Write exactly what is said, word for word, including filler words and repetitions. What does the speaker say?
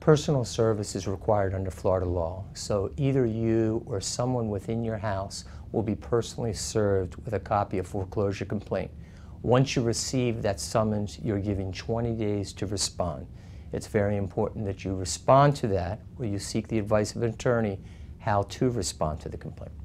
Personal service is required under Florida law, so either you or someone within your house will be personally served with a copy of foreclosure complaint. Once you receive that summons, you're given twenty days to respond. It's very important that you respond to that, or you seek the advice of an attorney how to respond to the complaint.